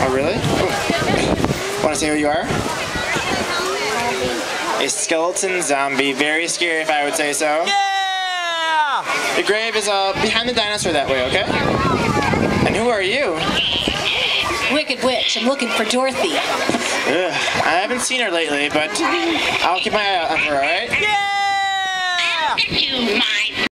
Oh, really? Want to say who you are? A skeleton zombie. Very scary, if I would say so. Yeah! The grave is behind the dinosaur that way, okay? And who are you? Wicked Witch. I'm looking for Dorothy. Ugh, I haven't seen her lately, but I'll keep my eye out on her, alright? Yeah! You mind